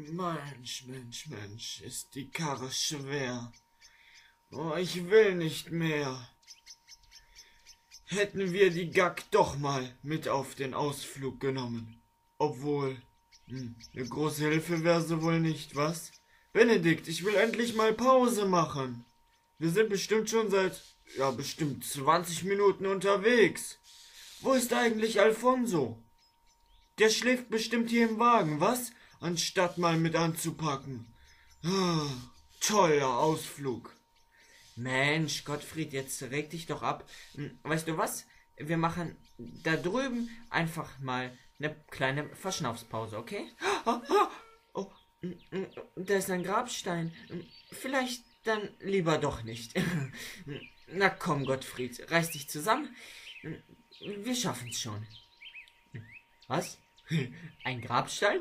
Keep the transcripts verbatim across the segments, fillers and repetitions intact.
Mensch, Mensch, Mensch, ist die Karre schwer. Oh, ich will nicht mehr. Hätten wir die Gag doch mal mit auf den Ausflug genommen. Obwohl, hm, eine große Hilfe wäre sie wohl nicht, was? Benedikt, ich will endlich mal Pause machen. Wir sind bestimmt schon seit, ja, bestimmt zwanzig Minuten unterwegs. Wo ist eigentlich Alfonso? Der schläft bestimmt hier im Wagen, was? Anstatt mal mit anzupacken. Ah, toller Ausflug. Mensch, Gottfried, jetzt reg dich doch ab. Weißt du was? Wir machen da drüben einfach mal eine kleine Verschnaufspause, okay? Oh, da ist ein Grabstein. Vielleicht dann lieber doch nicht. Na komm, Gottfried, reiß dich zusammen. Wir schaffen's schon. Was? Ein Grabstein?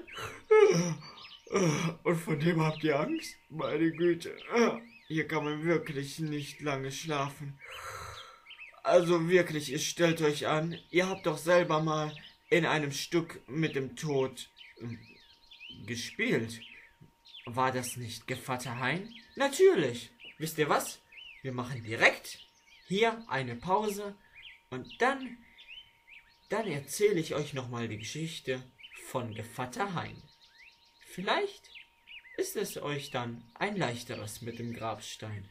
Und von dem habt ihr Angst? Meine Güte. Hier kann man wirklich nicht lange schlafen. Also wirklich, ihr stellt euch an, ihr habt doch selber mal in einem Stück mit dem Tod äh, gespielt. War das nicht Gevatter Hein? Natürlich. Wisst ihr was? Wir machen direkt hier eine Pause und dann, dann erzähle ich euch nochmal die Geschichte von Gevatter Hein. Vielleicht ist es euch dann ein leichteres mit dem Grabstein.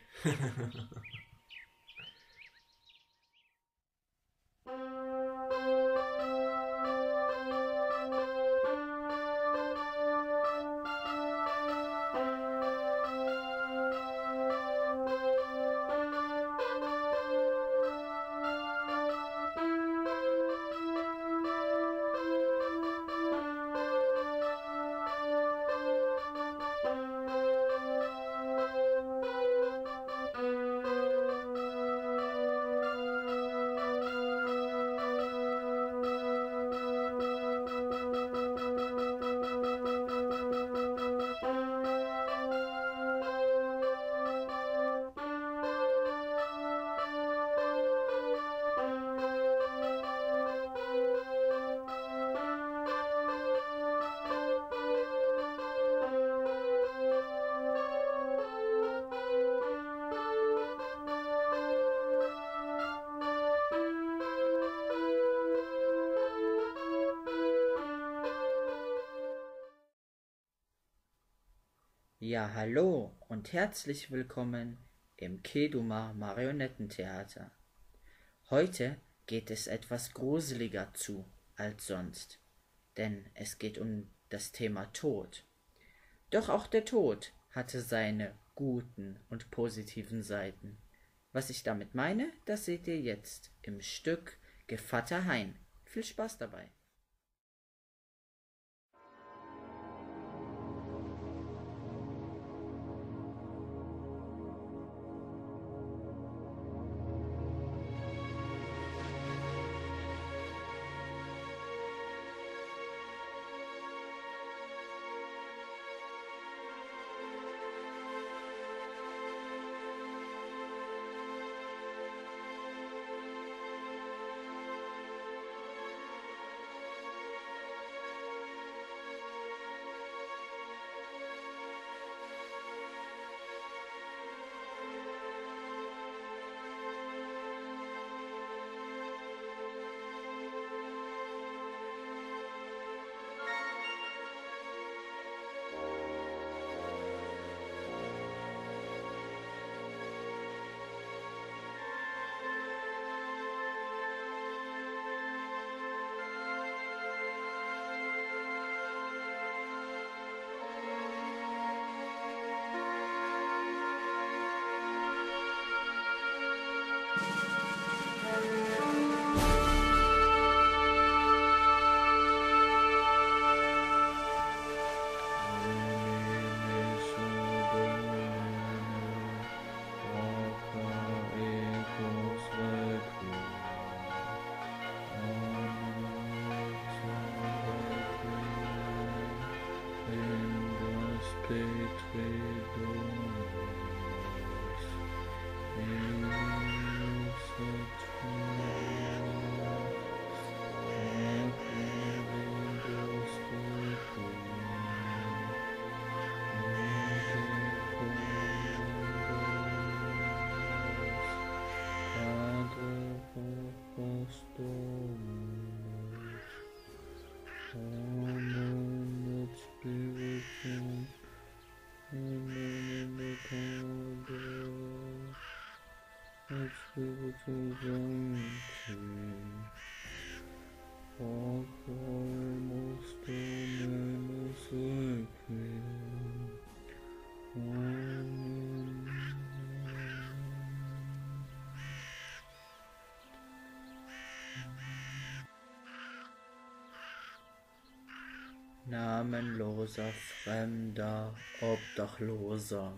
Ja, hallo und herzlich willkommen im Keduma Marionettentheater. Heute geht es etwas gruseliger zu als sonst, denn es geht um das Thema Tod. Doch auch der Tod hatte seine guten und positiven Seiten. Was ich damit meine, das seht ihr jetzt im Stück Gevatter Hein. Viel Spaß dabei! namenloser, fremder, Obdachloser.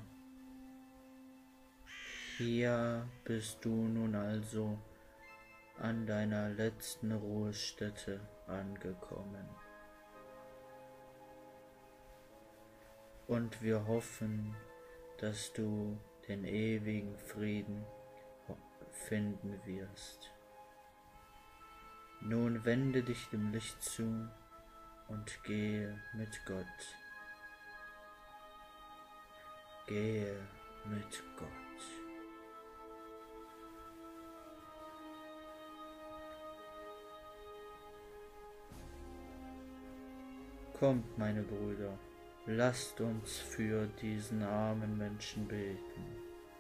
Hier bist du nun also an deiner letzten Ruhestätte angekommen. Und wir hoffen, dass du den ewigen Frieden finden wirst. Nun wende dich dem Licht zu und gehe mit Gott. Gehe mit Gott. Kommt, meine Brüder, lasst uns für diesen armen Menschen beten.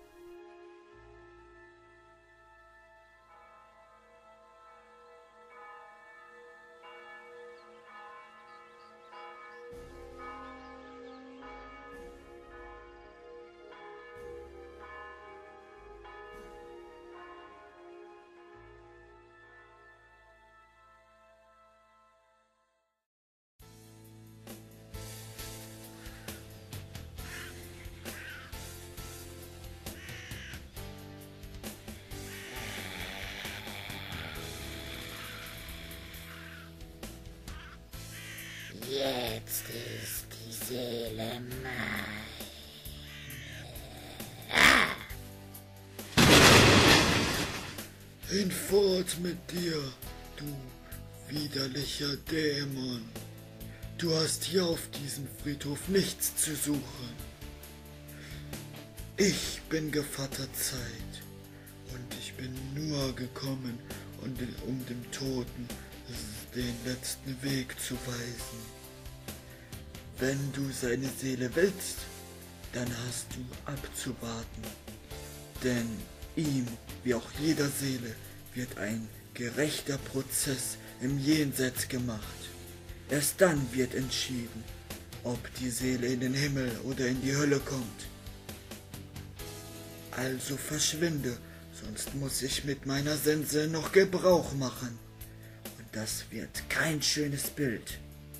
Jetzt ist die Seele mein. Hinfort mit dir, du widerlicher Dämon. Du hast hier auf diesem Friedhof nichts zu suchen. Ich bin Gevatter Zeit und ich bin nur gekommen, um dem Toten den letzten Weg zu weisen. Wenn du seine Seele willst, dann hast du abzuwarten, denn ihm, wie auch jeder Seele, wird ein gerechter Prozess im Jenseits gemacht. Erst dann wird entschieden, ob die Seele in den Himmel oder in die Hölle kommt. Also verschwinde, sonst muss ich mit meiner Sense noch Gebrauch machen. Und das wird kein schönes Bild.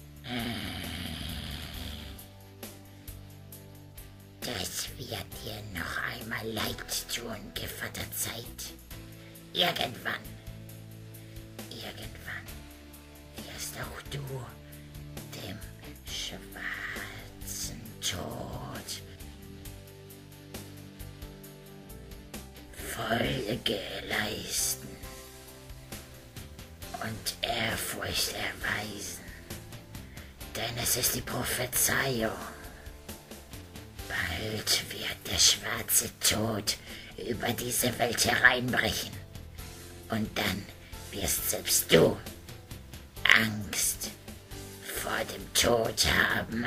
Das wird dir noch einmal leid tun, Gevatter Zeit. Irgendwann, irgendwann wirst auch du dem schwarzen Tod Folge leisten und Ehrfurcht erweisen, denn es ist die Prophezeiung. Bald wird der schwarze Tod über diese Welt hereinbrechen. Und dann wirst selbst du Angst vor dem Tod haben.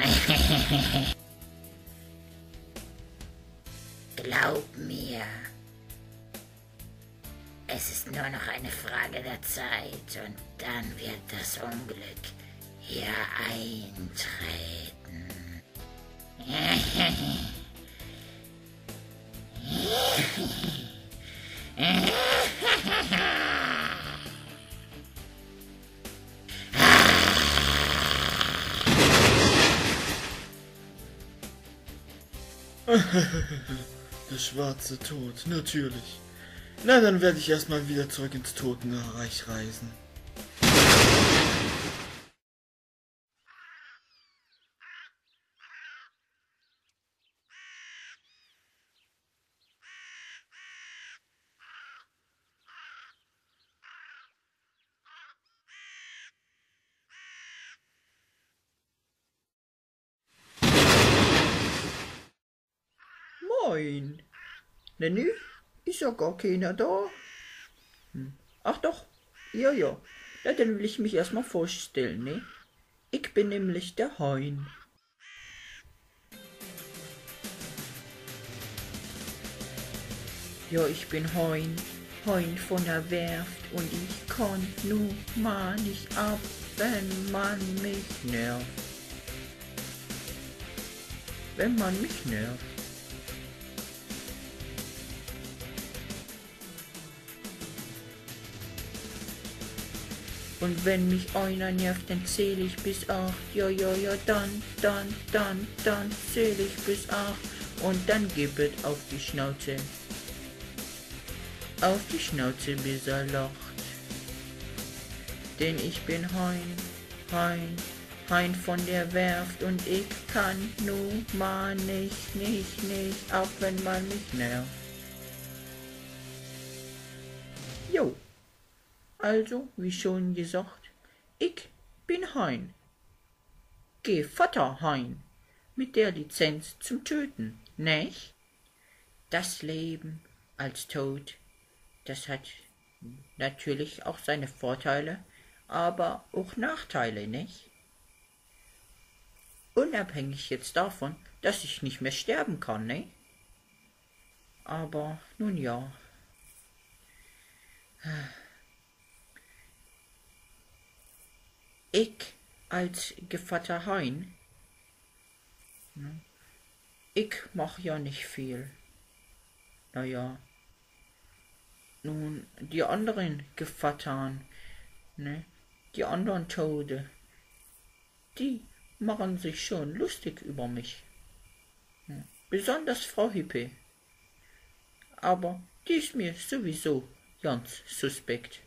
Glaub mir, es ist nur noch eine Frage der Zeit und dann wird das Unglück hier eintreten. Der schwarze Tod, natürlich. Na, dann werde ich erstmal wieder zurück ins Totenreich reisen. Moin. Nenni? Ist ja gar keiner da. Hm. Ach doch, ja, ja. Ja, dann will ich mich erstmal vorstellen, ne? Ich bin nämlich der Hein. Ja, ich bin Hein. Hein von der Werft und ich kann nur mal nicht ab, wenn man mich nervt. Wenn man mich nervt. Und wenn mich einer nervt, dann zähl ich bis acht. Ja, ja, ja, dann, dann, dann, dann zähl ich bis acht. Und dann gib es auf die Schnauze. Auf die Schnauze, bis er lacht. Denn ich bin Hein, Hein, Hein von der Werft und ich kann nun mal nicht, nicht, nicht, auch wenn man mich nervt. Jo, also, wie schon gesagt, ich bin Hein. Gevatter Hein, mit der Lizenz zum Töten, nicht? Das Leben als Tod, das hat natürlich auch seine Vorteile, aber auch Nachteile, nicht? Unabhängig jetzt davon, dass ich nicht mehr sterben kann, ne? Aber nun ja. Ich als Gevatter Hein, ne, ich mach ja nicht viel. Naja, nun, die anderen Gevattern, ne, die anderen Tode, die machen sich schon lustig über mich. Ne, besonders Frau Hippe. Aber die ist mir sowieso ganz suspekt.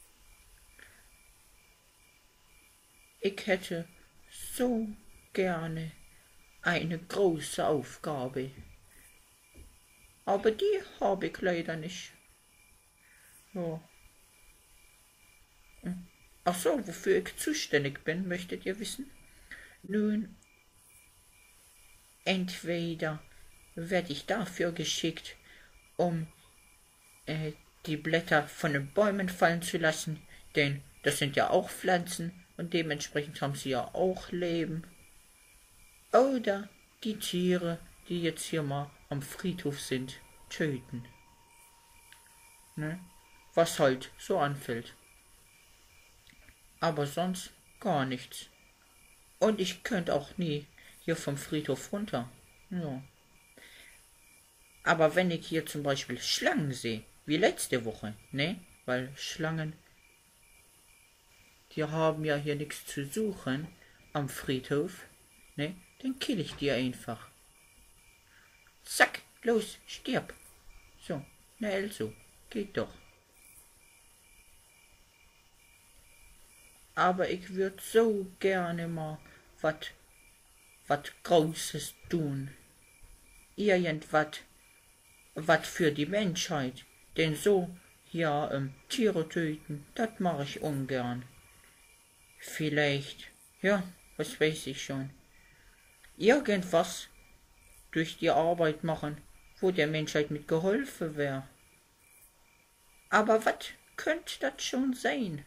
Ich hätte so gerne eine große Aufgabe, aber die habe ich leider nicht. Ja. Ach so, wofür ich zuständig bin, möchtet ihr wissen? Nun, entweder werde ich dafür geschickt, um äh, die Blätter von den Bäumen fallen zu lassen, denn das sind ja auch Pflanzen und dementsprechend haben sie ja auch Leben. Oder die Tiere, die jetzt hier mal am Friedhof sind, töten. Ne? Was halt so anfällt. Aber sonst gar nichts. Und ich könnte auch nie hier vom Friedhof runter. Ja. Aber wenn ich hier zum Beispiel Schlangen sehe, wie letzte Woche, ne? Weil Schlangen, die haben ja hier nichts zu suchen am Friedhof, ne? Dann kill ich die einfach. Zack, los, stirb. So, na also, geht doch. Aber ich würd so gerne mal wat, wat Großes tun. Irgendwas, wat für die Menschheit. Denn so, ja, ähm, Tiere töten, das mache ich ungern. Vielleicht, ja, was weiß ich schon. Irgendwas durch die Arbeit machen, wo der Menschheit mit geholfen wäre. Aber was könnte das schon sein?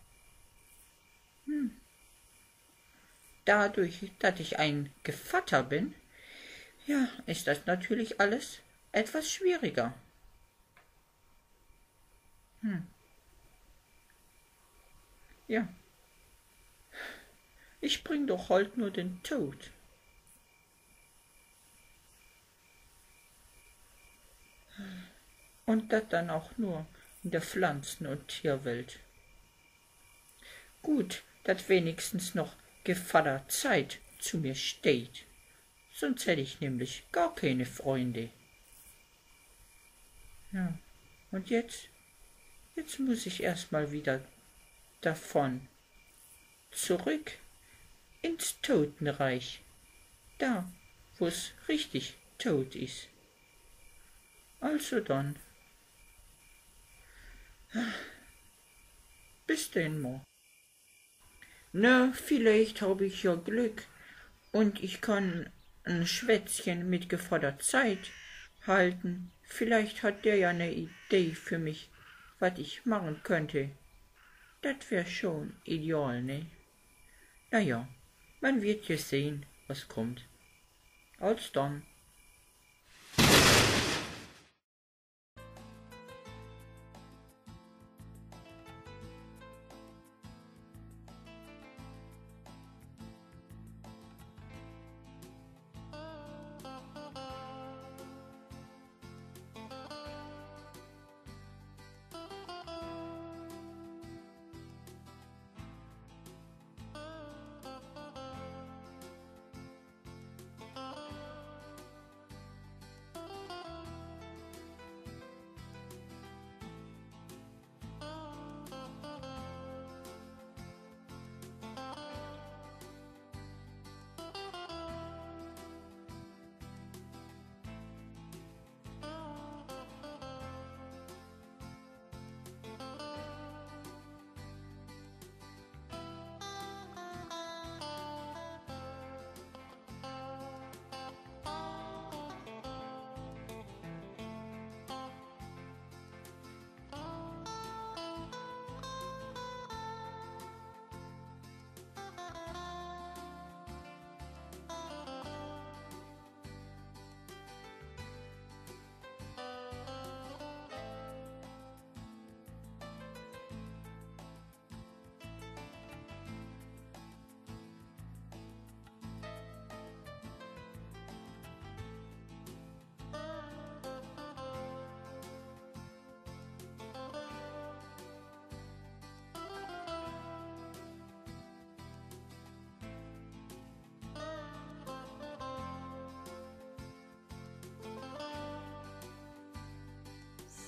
Hm. Dadurch, dass ich ein Gevatter bin, ja, ist das natürlich alles etwas schwieriger. Hm. Ja. Ich bring doch halt nur den Tod. Und das dann auch nur in der Pflanzen- und Tierwelt. Gut, dass wenigstens noch Gevatter Zeit zu mir steht. Sonst hätte ich nämlich gar keine Freunde. Ja, und jetzt, jetzt muss ich erstmal wieder davon. Zurück ins Totenreich. Da, wo es richtig tot ist. Also dann. Bis denn mal. Na, vielleicht habe ich ja Glück und ich kann ein Schwätzchen mit Gevatter Zeit halten. Vielleicht hat der ja eine Idee für mich, was ich machen könnte. Das wär schon ideal, ne? Na ja, man wird ja sehen, was kommt. Als dann.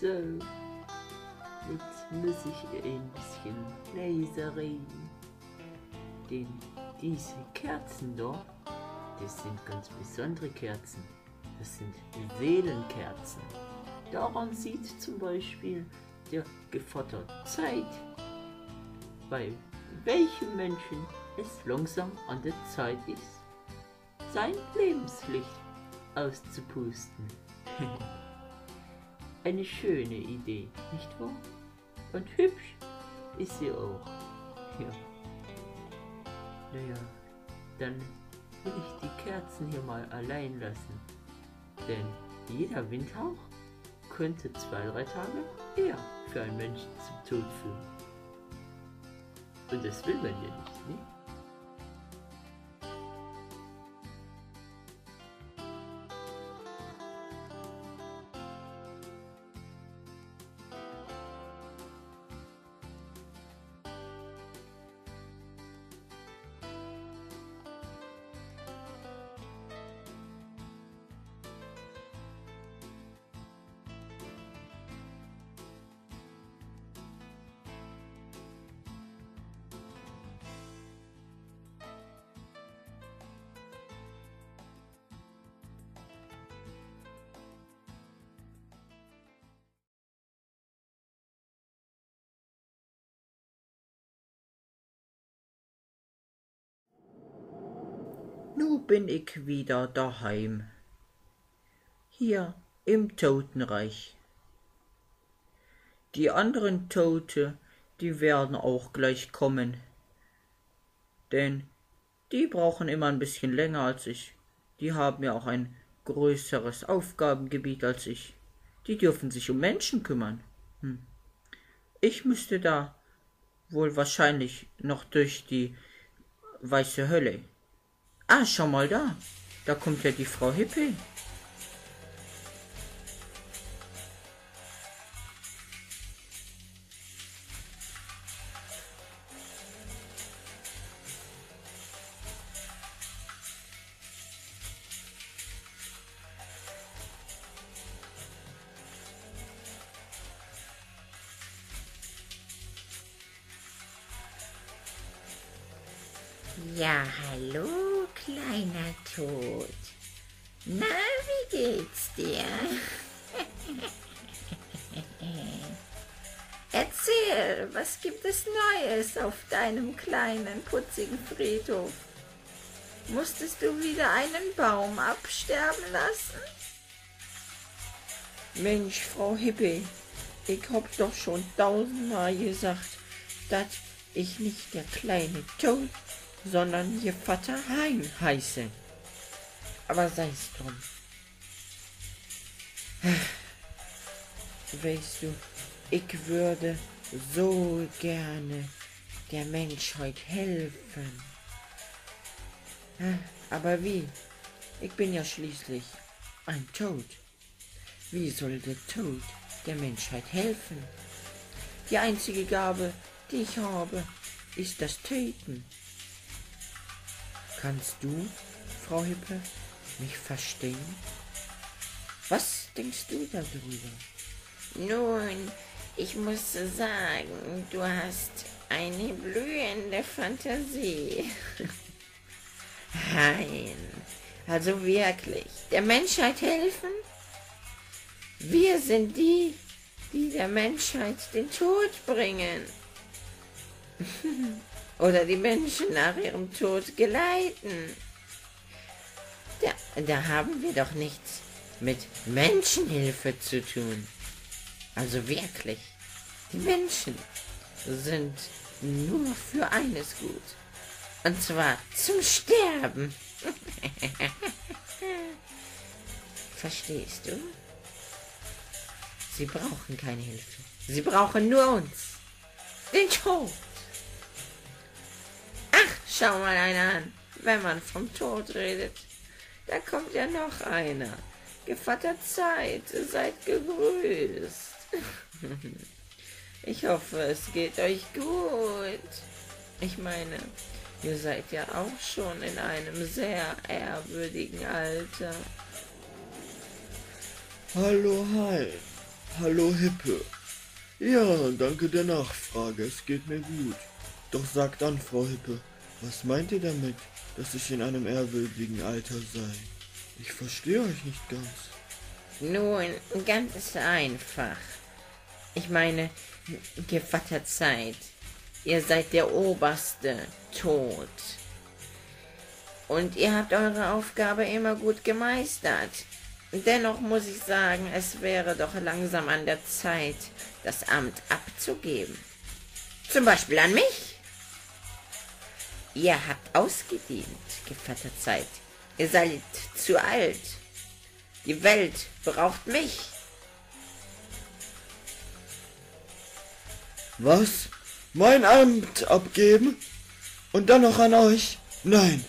So, jetzt muss ich ein bisschen leiser reden. Denn diese Kerzen dort, das sind ganz besondere Kerzen. Das sind Seelenkerzen. Daran sieht zum Beispiel der Gevatter Zeit, bei welchem Menschen es langsam an der Zeit ist, sein Lebenslicht auszupusten. Eine schöne Idee, nicht wahr? Und hübsch ist sie auch. Ja. Naja, dann will ich die Kerzen hier mal allein lassen. Denn jeder Windhauch könnte zwei, drei Tage eher für einen Menschen zum Tod führen. Und das will man ja nicht, ne? Nu bin ich wieder daheim, hier im Totenreich. Die anderen Tote, die werden auch gleich kommen, denn die brauchen immer ein bisschen länger als ich. Die haben ja auch ein größeres Aufgabengebiet als ich. Die dürfen sich um Menschen kümmern. Hm. Ich müsste da wohl wahrscheinlich noch durch die weiße Hölle. Ah, schau mal da. Da kommt ja die Frau Hippel. Ja, hallo, kleiner Tod. Na, wie geht's dir? Erzähl, was gibt es Neues auf deinem kleinen, putzigen Friedhof? Musstest du wieder einen Baum absterben lassen? Mensch, Frau Hippel, ich hab doch schon tausendmal gesagt, dass ich nicht der kleine Tod, sondern ihr Vater Hein heiße. Aber sei's drum. Weißt du, ich würde so gerne der Menschheit helfen. Aber wie? Ich bin ja schließlich ein Tod. Wie soll der Tod der Menschheit helfen? Die einzige Gabe, die ich habe, ist das Töten. Kannst du, Frau Hippe, mich verstehen? Was denkst du darüber? Nun, ich muss sagen, du hast eine blühende Fantasie. Nein, also wirklich, der Menschheit helfen? Wir sind die, die der Menschheit den Tod bringen. Oder die Menschen nach ihrem Tod geleiten. Da, da haben wir doch nichts mit Menschenhilfe zu tun. Also wirklich, die Menschen sind nur für eines gut. Und zwar zum Sterben. Verstehst du? Sie brauchen keine Hilfe. Sie brauchen nur uns. Den Tod. Ach, schau mal einer an. Wenn man vom Tod redet, da kommt ja noch einer. Gevatter Zeit, seid gegrüßt. Ich hoffe, es geht euch gut. Ich meine, ihr seid ja auch schon in einem sehr ehrwürdigen Alter. Hallo, Hal. Hallo Hippe. Ja, danke der Nachfrage, es geht mir gut. Doch sagt an, Frau Hippe, was meint ihr damit, dass ich in einem ehrwürdigen Alter sei? Ich verstehe euch nicht ganz. Nun, ganz einfach. Ich meine, Gevatter Zeit, ihr seid der oberste Tod. Und ihr habt eure Aufgabe immer gut gemeistert. Dennoch muss ich sagen, es wäre doch langsam an der Zeit, das Amt abzugeben. Zum Beispiel an mich. Ihr habt ausgedient, Gevatter Zeit. Ihr seid zu alt. Die Welt braucht mich. Was? Mein Amt abgeben? Und dann noch an euch? Nein.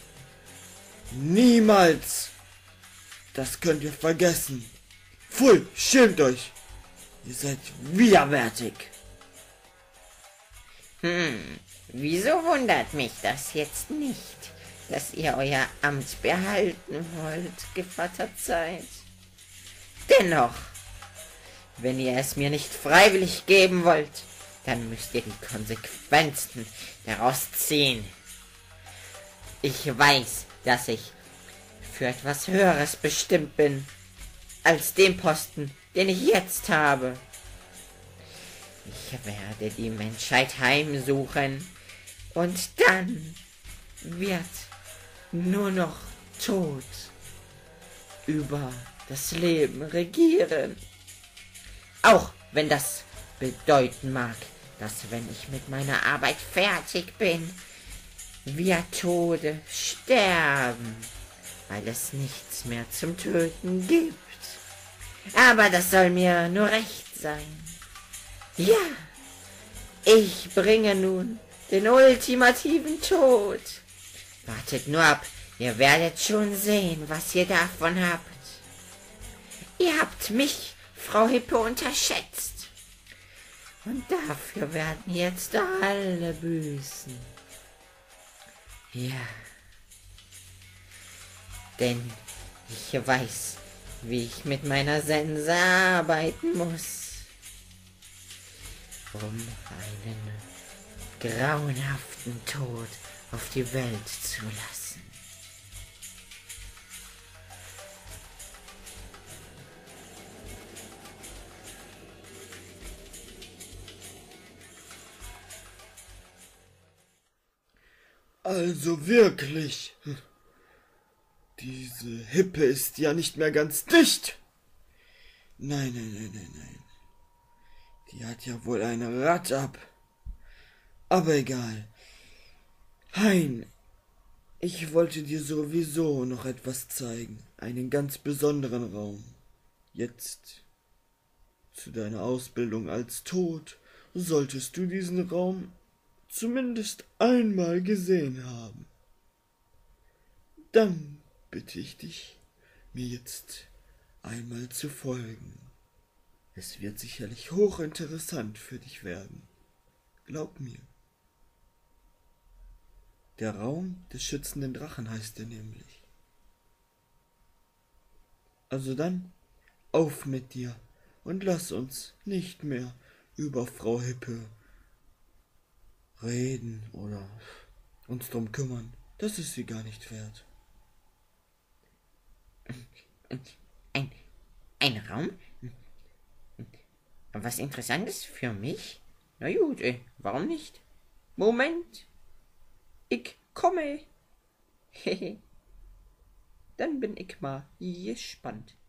Niemals. Das könnt ihr vergessen. Pfui, schämt euch. Ihr seid widerwärtig. Hm, wieso wundert mich das jetzt nicht, dass ihr euer Amt behalten wollt, Gevatter Zeit? Dennoch, wenn ihr es mir nicht freiwillig geben wollt, dann müsst ihr die Konsequenzen daraus ziehen. Ich weiß, dass ich für etwas Höheres bestimmt bin, als den Posten, den ich jetzt habe. Ich werde die Menschheit heimsuchen und dann wird nur noch Tod über das Leben regieren. Auch wenn das bedeuten mag, dass wenn ich mit meiner Arbeit fertig bin, wir Tode sterben, weil es nichts mehr zum Töten gibt. Aber das soll mir nur recht sein. Ja, ich bringe nun den ultimativen Tod. Wartet nur ab, ihr werdet schon sehen, was ihr davon habt. Ihr habt mich, Frau Hippe, unterschätzt. Und dafür werden jetzt alle büßen. Ja, denn ich weiß, wie ich mit meiner Sense arbeiten muss, um einen grauenhaften Tod auf die Welt zu lassen. Also wirklich. Diese Hippe ist ja nicht mehr ganz dicht. Nein, nein, nein, nein, nein. Die hat ja wohl ein Rad ab. Aber egal. Hein, ich wollte dir sowieso noch etwas zeigen. Einen ganz besonderen Raum. Jetzt, zu deiner Ausbildung als Tod, solltest du diesen Raum zumindest einmal gesehen haben. Dann bitte ich dich, mir jetzt einmal zu folgen. Es wird sicherlich hochinteressant für dich werden. Glaub mir. Der Raum des schützenden Drachen heißt er nämlich. Also dann, auf mit dir und lass uns nicht mehr über Frau Hippe reden oder uns drum kümmern. Das ist sie gar nicht wert. Ein, ein Raum? Was Interessantes für mich? Na gut, äh, warum nicht? Moment, ich komme. Hehe. Dann bin ich mal gespannt.